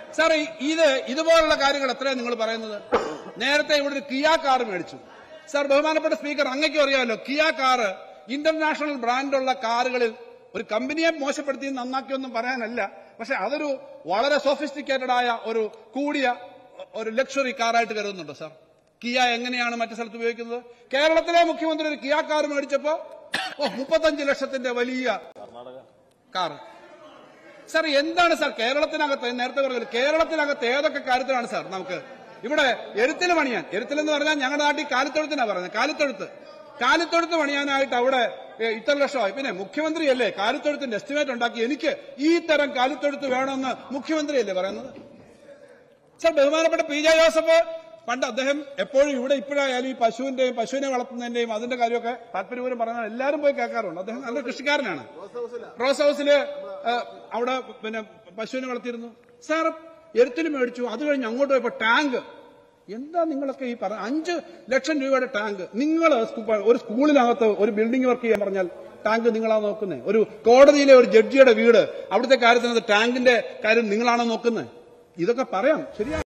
Sir ഇതുപോലുള്ള കാര്യങ്ങൾ എത്രയാണ് നിങ്ങൾ പറയുന്നത്? നേരത്തെ ഇവിടെ ഒരു കിയ കാർ മേടിച്ചു. സാർ, ബഹുമാനപ്പെട്ട സ്പീക്കർ, അങ്ങേക്കും അറിയാമല്ലോ, കിയ കാർ ഇന്റർനാഷണൽ ബ്രാൻഡുള്ള കാറുകളിൽ ഒരു കമ്പനിയെ മോശപ്പെടുത്തി നന്നാക്കിയൊന്നും പറയാനല്ല, പക്ഷെ അതൊരു വളരെ സോഫിസ്റ്റിക്കേറ്റഡ് ആയ ഒരു കൂടിയ ഒരു ലക്ഷറി കാറായിട്ട് കരുതുന്നുണ്ടോ സാർ? കിയ എങ്ങനെയാണ് മറ്റു സ്ഥലത്ത് ഉപയോഗിക്കുന്നത്? കേരളത്തിലെ മുഖ്യമന്ത്രി ഒരു കിയ കാർ മേടിച്ചപ്പോ 35 ലക്ഷത്തിന്റെ വലിയ കാർ. സാർ, എന്താണ് സാർ കേരളത്തിനകത്ത്, നേരത്തെ പറഞ്ഞത് കേരളത്തിനകത്ത് ഏതൊക്കെ കാര്യത്തിലാണ് സാർ നമുക്ക് ഇവിടെ എരുത്തിൽ പണിയാൻ, എരുത്തിലെന്ന് പറഞ്ഞാൽ ഞങ്ങളുടെ നാട്ടിൽ കാലിത്തൊഴുത്തിനാണ് പറയുന്നത്, കാലിത്തൊഴുത്ത് പണിയാനായിട്ട് അവിടെ ഇത്ര ലക്ഷമായി. പിന്നെ മുഖ്യമന്ത്രിയല്ലേ കാലിത്തൊഴുത്തിന്റെ എസ്റ്റിമേറ്റ് ഉണ്ടാക്കി എനിക്ക് ഈ തരം കാലിത്തൊഴുത്ത് വേണമെന്ന് മുഖ്യമന്ത്രിയല്ലേ പറയുന്നത്? സാർ, ബഹുമാനപ്പെട്ട പി ജെ ജോസഫ് പണ്ട് അദ്ദേഹം എപ്പോഴും ഇവിടെ ഇപ്പോഴായാലും ഈ പശുവിനെ വളർത്തുന്നതിന്റെയും അതിന്റെ കാര്യമൊക്കെ താല്പര്യപൂർവ്വം പറഞ്ഞാൽ എല്ലാവരും പോയി കേൾക്കാറുണ്ട്. അദ്ദേഹം നല്ല കൃഷിക്കാരനാണ്. റോസ് ഹൌസില് അവിടെ പിന്നെ പശുവിനെ വളർത്തിയിരുന്നു. സാർ, എരുത്തിൽ മേടിച്ചു, അത് കഴിഞ്ഞ് അങ്ങോട്ട് പോയപ്പോ ടാങ്ക്. എന്താ നിങ്ങളൊക്കെ ഈ 5 ലക്ഷം രൂപയുടെ ടാങ്ക്? നിങ്ങൾ ഒരു സ്കൂളിനകത്ത് ഒരു ബിൽഡിംഗ് വർക്ക് ചെയ്യാൻ പറഞ്ഞാൽ ടാങ്ക് നിങ്ങളാണ് നോക്കുന്നത്? ഒരു കോടതിയിലെ ഒരു ജഡ്ജിയുടെ വീട്, അവിടുത്തെ കാര്യത്തിനകത്ത് ടാങ്കിന്റെ കാര്യം നിങ്ങളാണോ നോക്കുന്നത്? ഇതൊക്കെ പറയാം, ശരിയാണ്.